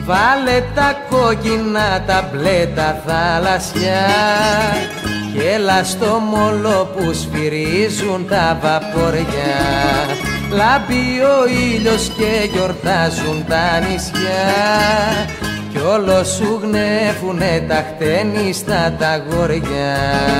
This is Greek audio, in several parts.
Βάλε τα κόκκινα, τα μπλε, τα θαλασσιά κι έλα στο μολό που σφυρίζουν τα βαποριά. Λάμπει ο ήλιος και γιορτάζουν τα νησιά κι όλο σου γνέφουνε τα χτένιστα τα γοριά.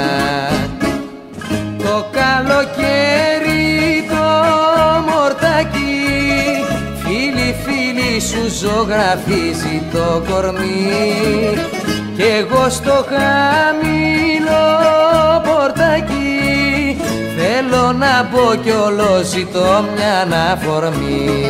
Το καλοκαίρι το μορτάκι φίλοι φίλοι σου ζωγραφίζει το κορμί κι εγώ στο χαμηλό πορτάκι θέλω να μπω κι όλο ζητώ μια αφορμή.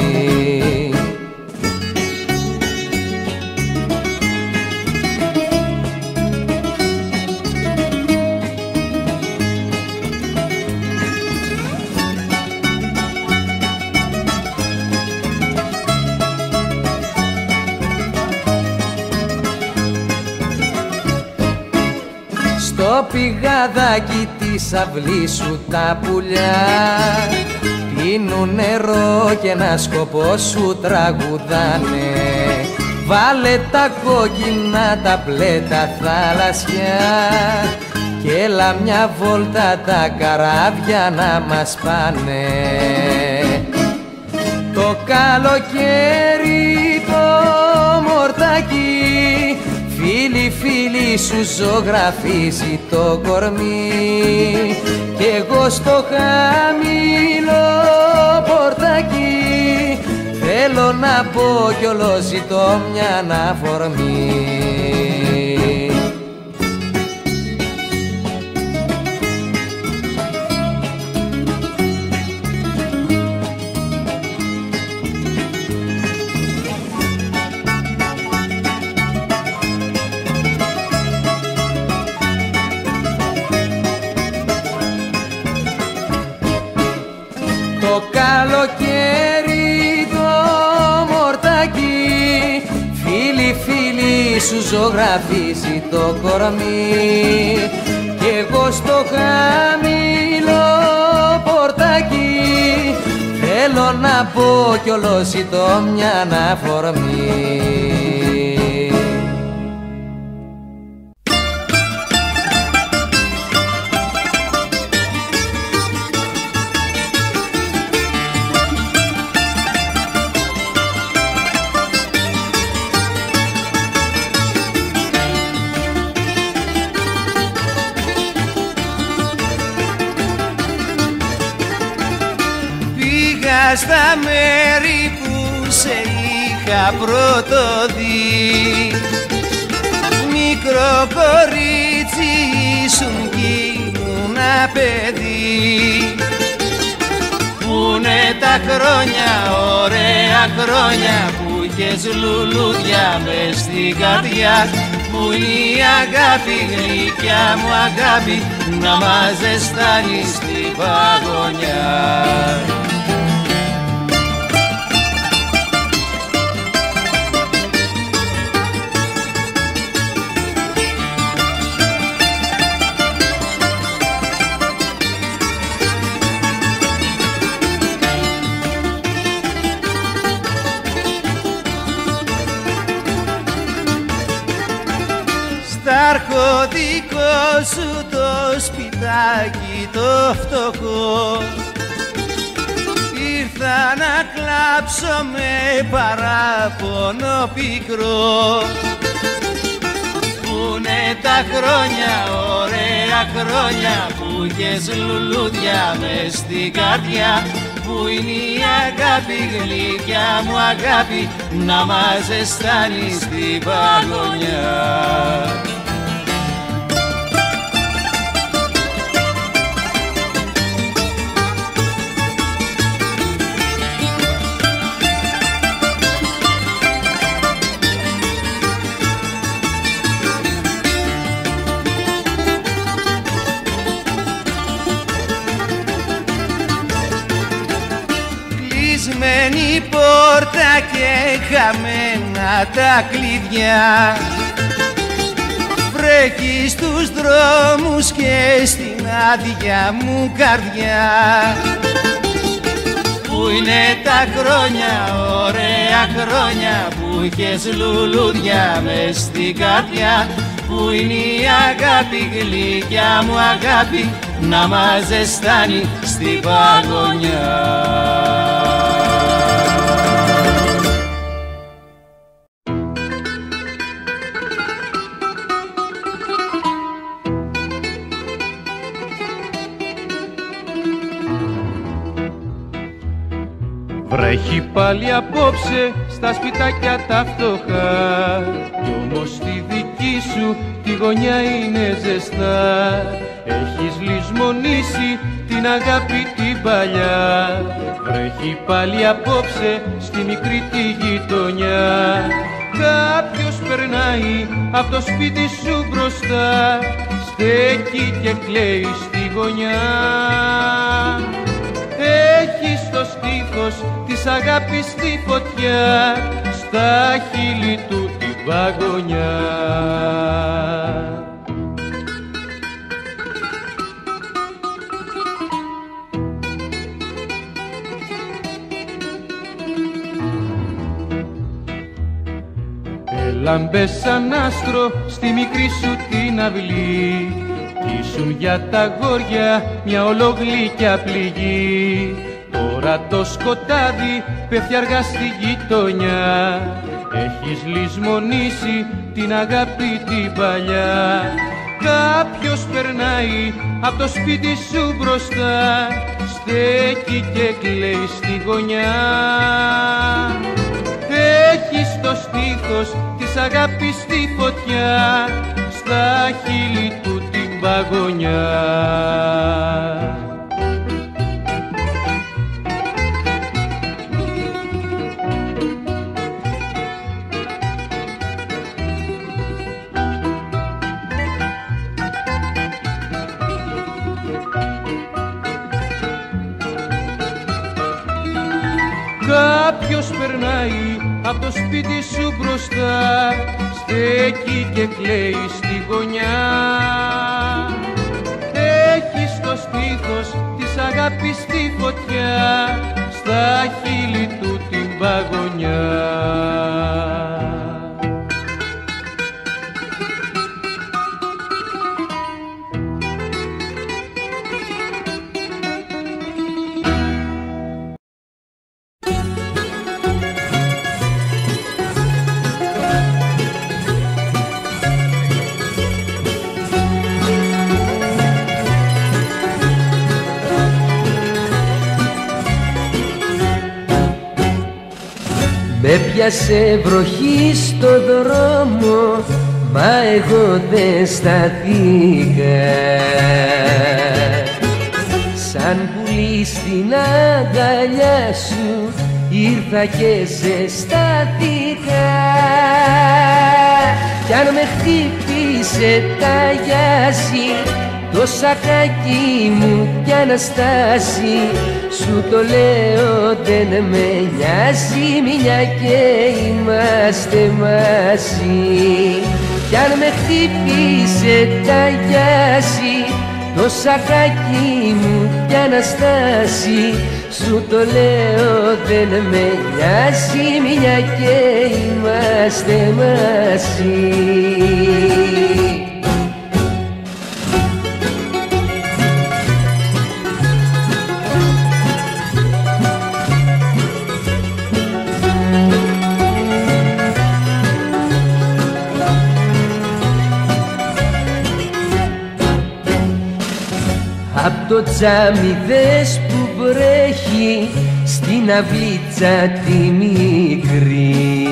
Στο πηγαδάκι της αυλής σου τα πουλιά πίνουν νερό και ένα σκοπό σου τραγουδάνε. Βάλε τα κόκκινα, τα μπλε, τα θαλασσιά κι έλα μια βόλτα τα καράβια να μας πάνε. Το καλοκαίρι το μορτάκι φίλοι φίλοι σου ζωγραφίζει το κορμί κι εγώ στο χαμηλό πορτάκι θέλω να πω κι όλο ζητώ μια αφορμή. Το καλοκαίρι το μορτάκι φίλοι φίλοι σου ζωγραφίζει το κορμί κι εγώ στο χαμηλό πορτάκι θέλω να πω κι όλο ζητώ μια αφορμή. Στα μέρη που σε είχα πρώτο δει μικρό κορίτσι ήσουν κι ήμουνα παιδί. Πούνε τα χρόνια, ωραία χρόνια που είχες λουλούδια μες στην καρδιά. Που είναι η αγάπη, γλυκιά μου αγάπη, να μας ζεστάνει στην παγωνιά. Στα αρχοντικό σου το σπιτάκι το φτωχό ήρθα να κλάψω με παράπονο πικρό. Πούνε τα χρόνια, ωραία χρόνια που είχες λουλούδια μες στην καρδιά. Που είναι η αγάπη, γλυκιά μου αγάπη, να μας ζεστάνει στην παγωνιά. Κλεισμένη πόρτα και χαμένα τα κλειδιά. Βρέχει στους δρόμους και στην άδεια μου καρδιά. Πού είναι τα χρόνια, ωραία χρόνια που είχες λουλούδια μες στην καρδιά? Πού είναι η αγάπη, γλυκιά μου αγάπη, να μας ζεστάνει στην παγωνιά? Βρέχει πάλι απόψε στα σπιτάκια τα φτωχά, κι όμως στη δική σου τη γωνιά είναι ζεστά. Έχεις λησμονήσει την αγάπη την παλιά. Βρέχει πάλι απόψε στη μικρή τη γειτονιά. Κάποιος περνάει απ' το σπίτι σου μπροστά, στέκει και κλαίει στη γωνιά. Έχει στο στήθος της αγάπης τη φωτιά, στα χείλη του την παγωνιά. Έλαμπες σαν άστρο στη μικρή σου την αυλή, κι ήσουν για τα αγόρια μια ολογλύκια πληγή. Τώρα το σκοτάδι πέφτει αργά στη γειτονιά, έχεις λησμονήσει την αγάπη την παλιά. Κάποιος περνάει απ' το σπίτι σου μπροστά, στέκει και κλαίει στη γωνιά. Έχεις στο στήθος της αγάπης τη φωτιά, στα χείλη του την παγωνιά. Κάποιος περνάει απ' το σπίτι σου μπροστά, στέκει και κλαίει στη γωνιά. Έχει στο στήθος της αγάπης τη φωτιά, στα χείλη του την παγωνιά. Με πιάσε βροχή στο δρόμο, μα εγώ δεν σταθήκα. Σαν πουλί στην αγκαλιά σου ήρθα και ζεστάθηκα. Κι αν με χτύπησε τα γιάζι, το σακάκι μου κι Αναστάση, σου το λέω δεν με νοιάζει, μια και είμαστε μαζί. Κι αν με χτύπησε τα γιάζι, το σακάκι μου κι Αναστάση, σου το λέω δεν με νοιάζει, μια και είμαστε μαζί. Απ' το τζάμι δες που βρέχει, στην αυλίτσα τη μικρή,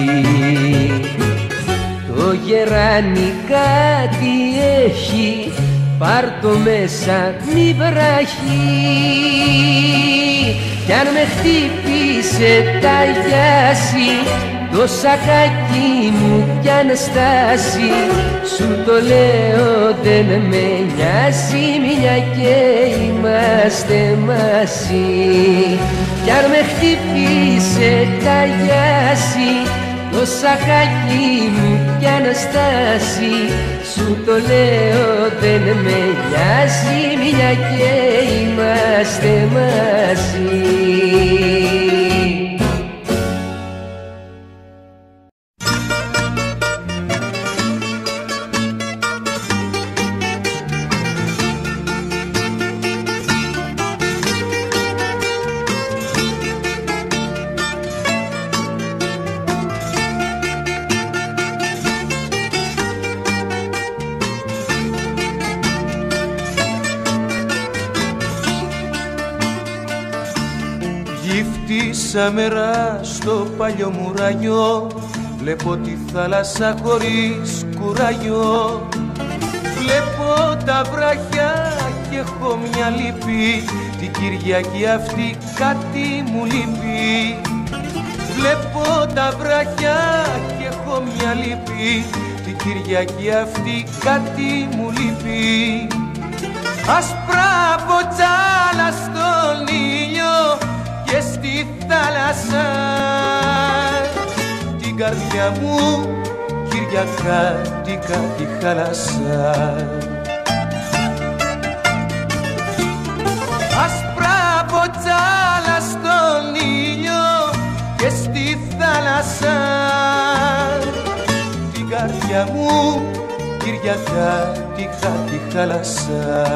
το γεράνι κάτι έχει, πάρ' το μέσα μη βραχεί. Κι αν με χτύπησε τα γιάζι, το σακάκι μου κι Αναστάση, σου το λέω δεν με νοιάζει, μια και είμαστε μαζί. Κι αν με χτύπησε τα γιάζι, το σακάκι μου κι Αναστάση, σου το λέω δεν με νοιάζει, μια και είμαστε μαζί. Γύφτησα μέρα στο παλιό μου ραγιό, βλέπω τη θάλασσα χωρίς κουραγιό. Βλέπω τα βράχια και έχω μια λύπη, την Κυριακή αυτή κάτι μου λείπει. Βλέπω τα βράχια και έχω μια λύπη, την Κυριακή αυτή κάτι μου λείπει. Άσπρα ποτσάλα στον ήλιο και στη θάλασσα, την καρδιά μου Κυριακάτικα τη χάλασα. Άσπρα ποτσάλα στον ήλιο και στη θάλασσα, την καρδιά μου Κυριακάτικα τη χάλασα.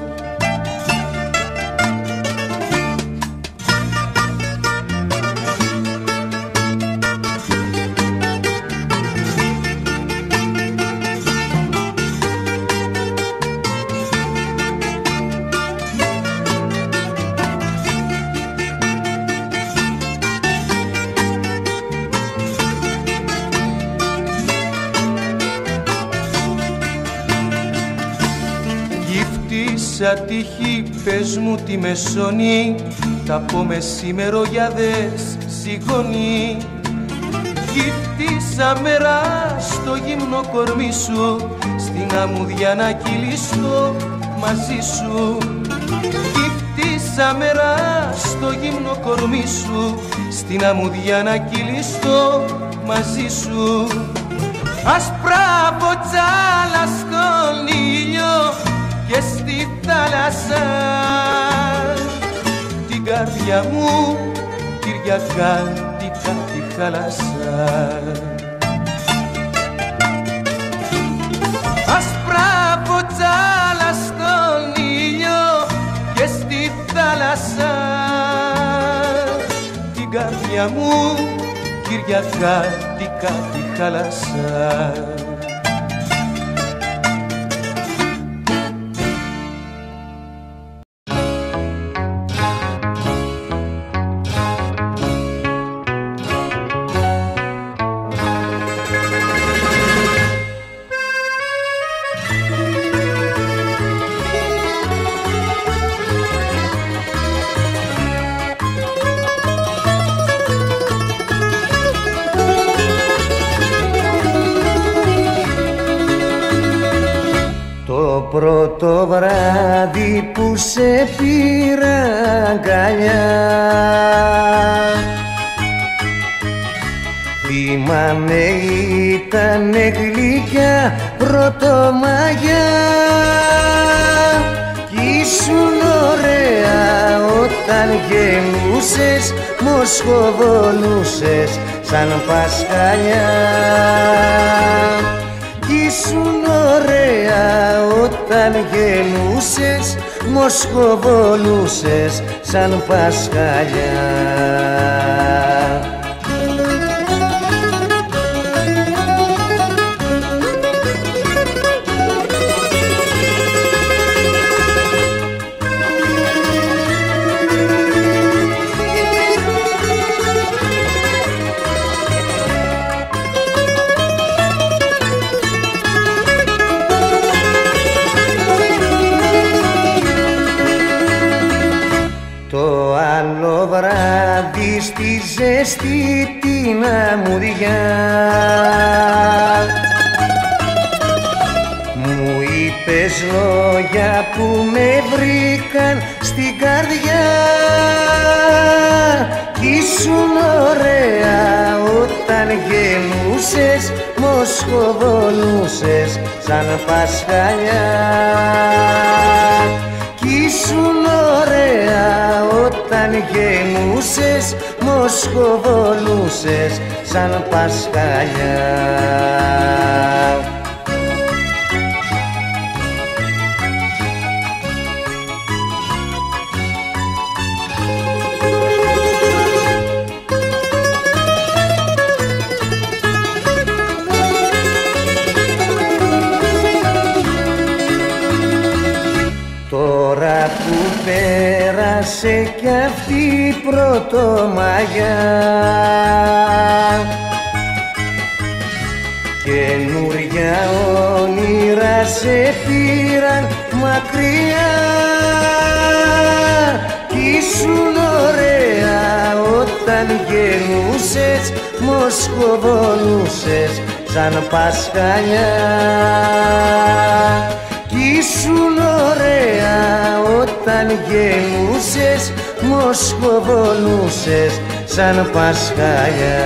Σαν τύχη πες μου τη μεσονή, τα πω μεσημερογιάδες σιγωνεί. Γύφτησα μέρα στο γυμνό κορμί σου, στην αμμουδιά να κυλιστώ μαζί σου. Γύφτησα μέρα στο γυμνό κορμί σου, στην αμμουδιά να κυλιστώ μαζί σου. Άσπρα ποτσάλα στον ήλιο και στη θάλασσα, την καρδιά μου Κυριακάτικα τη χάλασα. Άσπρα ποτσάλα στον ήλιο και στη θάλασσα, την καρδιά μου Κυριακάτικα τη χάλασα. Πρώτο βράδυ που σε πήρα αγκαλιά, θυμάμαι ήτανε γλυκιά πρωτομαγιά. Κι ήσουν ωραία όταν γεννούσες, μοσχοβολούσες σαν πασχαλιά. Κι ήσουν ωραία όταν γεννούσες, μοσχοβολούσες σαν πασχαλιά. Βράδυ στη ζεστή την αμμουδιά μου είπες λόγια που με βρήκαν στην καρδιά. Κι ήσουν ωραία όταν γεννούσες, μοσχοβολούσες σαν πασχαλιά. Κι ήσουν ωραία όταν γεννούσες, μοσχοβολούσες σαν πασχαλιά. Τώρα που πέρασε πέρασε κι αυτή η πρωτομαγιά. Καινούρια όνειρα σε πήραν μακριά κι ήσουν ωραία όταν γεννούσες, μοσχοβολούσες σαν πασχαλιά. Κι ήσουν ωραία όταν γεννούσες, μοσχοβολούσες σαν πασχαλιά.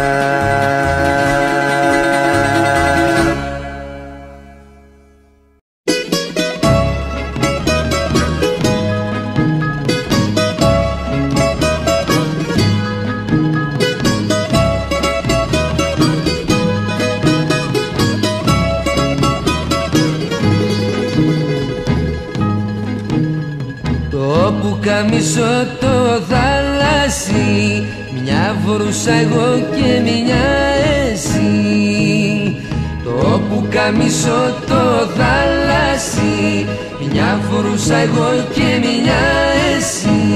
Καμίσω το θάλασσι, μια φορούσα εγώ και μια εσύ. Το που καμίσω το θάλασσι, μια φορούσα εγώ και μια εσύ.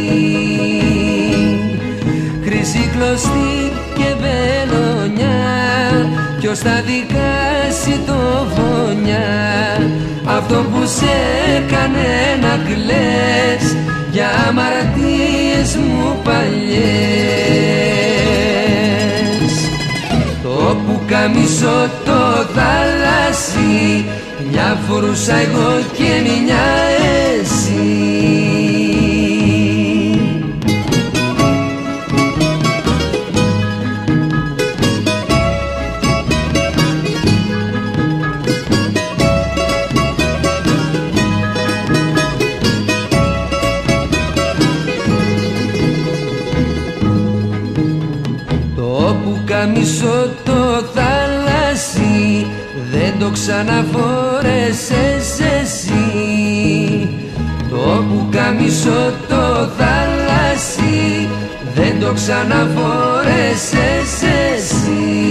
Χρυσή κλωστή και βελονιά, ποιος θα δικάσει το φωνιά, αυτό που σε έκανε να κλαις για αμαρτίες μου παλιές. Το που καμίσω το θάλασσι, μια φορούσα εγώ και μια εσύ. Καμίσω το θάλασσι, δεν το ξαναφόρεσες εσύ. Το που καμίσω το θάλασσι, δεν το ξαναφόρεσες εσύ.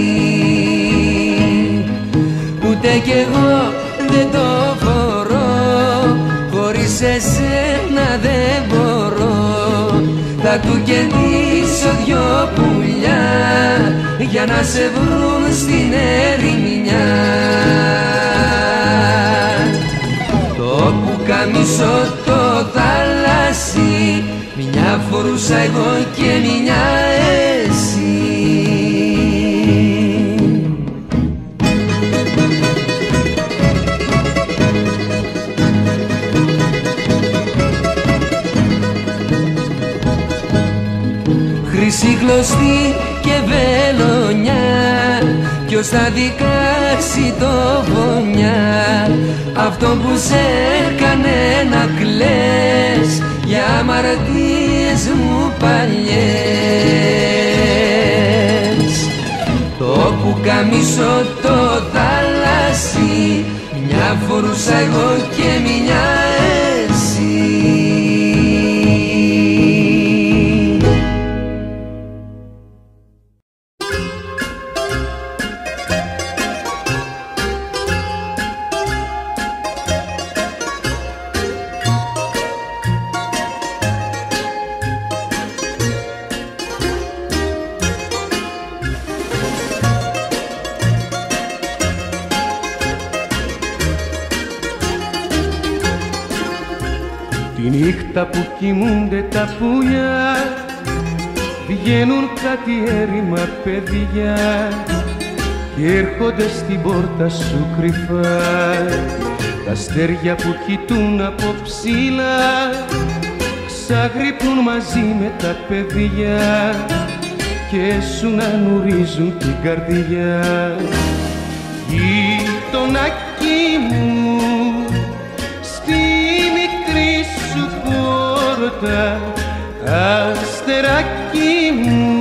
Ούτε κι εγώ δεν το φορώ, χωρίς εσένα δεν μπορώ. Θα του κεντήσω δυο πουλιά για να σε βρουν στην ερημιά. Το που καμίσω το θάλασσι, μια φορούσα εγώ και μια εσύ. Χρυσή κλωστή και βελονιά, ποιος θα δικάσει το φωνιά, αυτό που σε έκανε να κλαις για αμαρτίες μου παλιές. Το που καμίσω το θάλασσι, μια φορούσα εγώ και μια εσύ. Τη νύχτα που κοιμούνται τα πουλιά, βγαίνουν κάτι έρημα παιδιά και έρχονται στην πόρτα σου κρυφά. Τα αστέρια που κοιτούν από ψηλά ξαγρυπνούν μαζί με τα παιδιά και σου να νουρίζουν την καρδιά. Γειτονάκι μου, στη μικρή σου πόρτα, αστεράκι μου,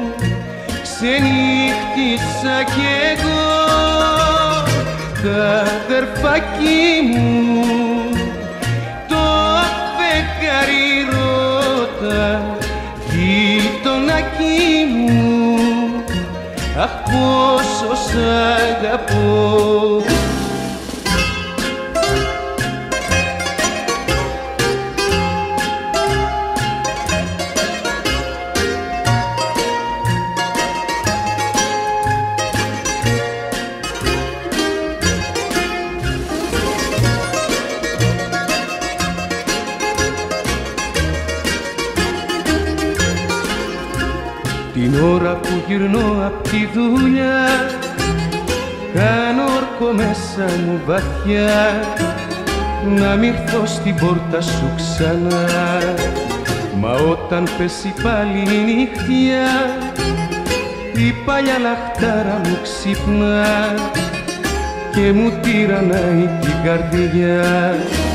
ξενύχτησα κι εγώ. Τα αδερφάκι μου το φεγγάρι ρώτα, γειτονάκι μου, αχ πόσο σ' αγαπώ. Την ώρα που γυρνώ απ' τη δουλειά κάνω όρκο μέσα μου βαθιά να μ' ήρθω στην πόρτα σου ξανά. Μα όταν πέσει πάλι η νύχτια η παλιά λαχτάρα μου ξυπνά και μου τυραννάει την καρδιά.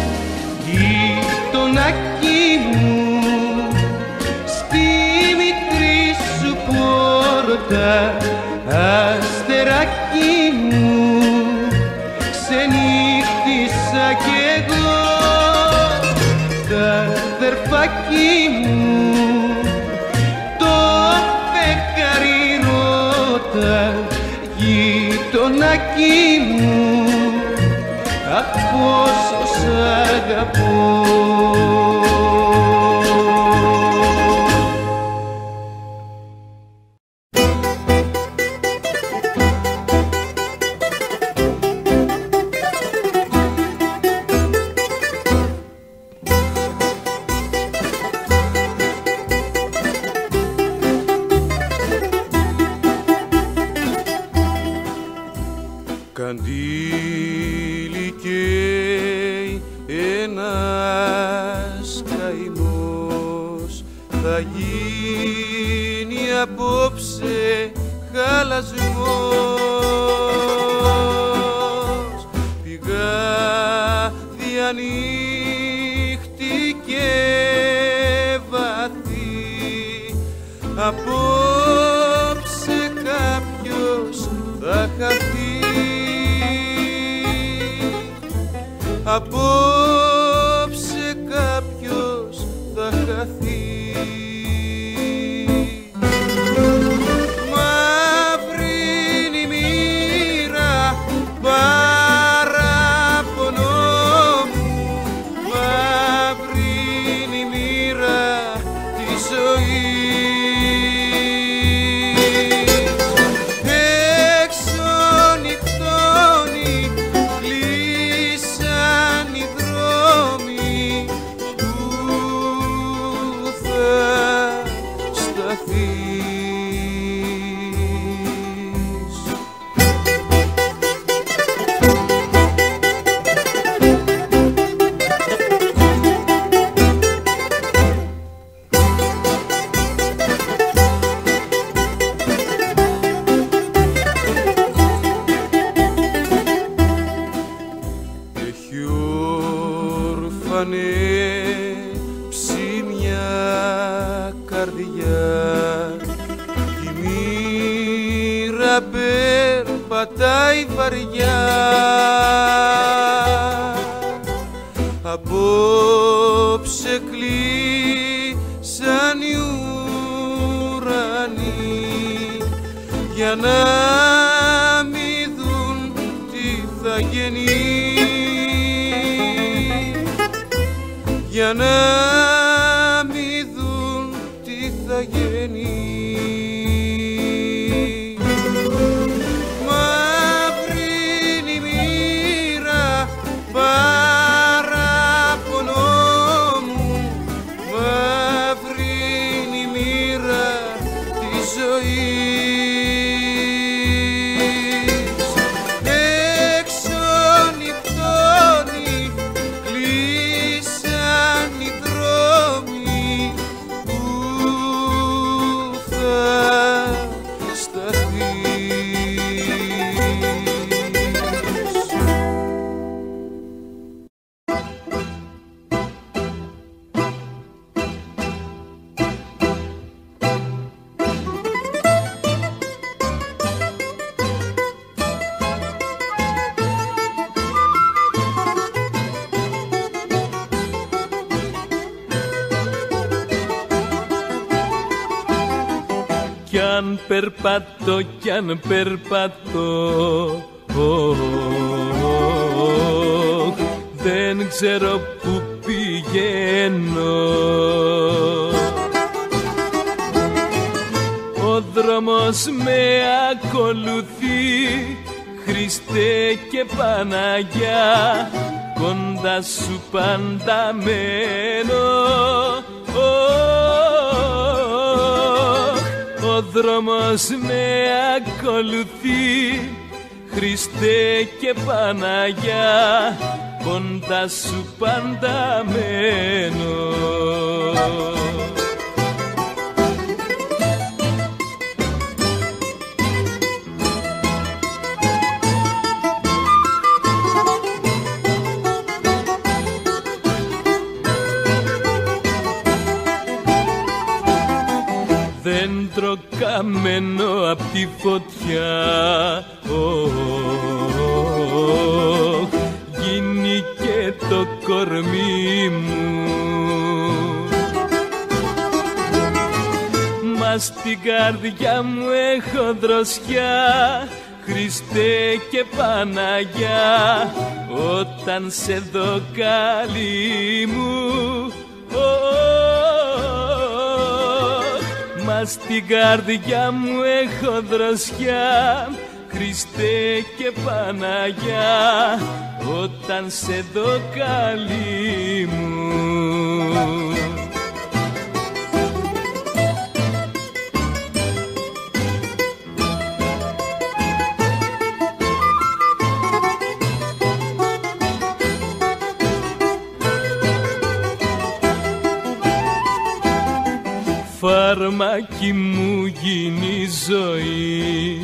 Γειτονάκι μου στη μικρή σου πόρτα, αστεράκι μου ξενύχτησα κι εγώ. Τα αδερφάκι μου το φεγγάρι ρώτα, γειτονάκι μου αχ πόσο σ' αγαπώ. Καντήλι καίει ένας καημός, θα γίνει απόψε χαλασμός. Πηγάδι ανοιχτή και βαθύ, απόψε κάποιος θα χαθεί. Απόψε κάποιος θα χαθεί. Μαύρη είναι η μοίρα παραπονό μου, μαύρη είναι η μοίρα της ζωής. Έξω νυχτώνει, κλείσαν οι δρόμοι, που θα σταθείς. Έχει ορφανέψει μια καρδιά, η μοίρα περπατάει βαριά. Απόψε κλείσαν οι ουρανοί για να μη δουν τι θα γεννεί, για να μη δουν τι θα γεννεί. Μαύρη είναι η μοίρα παραπονό μου, μαύρη είναι η μοίρα της ζωής. Έξω νυχτώνει, κλείσαν οι δρόμοι, που θα σταθείς. Κι αν περπατώ, κι αν περπατώ, δεν ξέρω που πηγαίνω. Ο δρόμος με ακολουθεί, Χριστέ και Παναγιά, κοντά σου πάντα μένω. Ο δρόμος με ακολουθεί, Χριστέ και Παναγιά, κοντά σου πάντα μένω. Δέντρο καμένο απ' τη φωτιά, γίνει και το κορμί μου. Μα στην καρδιά μου έχω δροσιά, Χριστέ και Παναγιά, όταν σε δω καλή μου. Μα στην καρδιά μου έχω δροσιά, Χριστέ και Παναγιά, όταν σε δω καλή μου. Φαρμάκι μου γίνει η ζωή,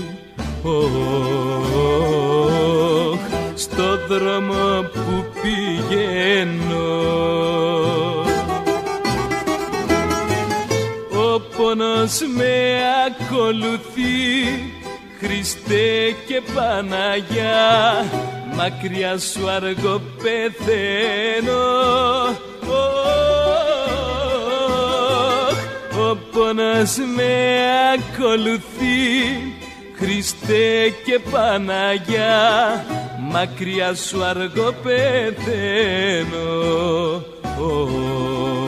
στο δρόμο που πηγαίνω. Ο πόνος με ακολουθεί, Χριστέ και Παναγιά, μακριά σου αργό πεθαίνω. Ο πόνος με ακολουθεί, Χριστέ και Παναγιά, μακριά σου αργό πεθαίνω.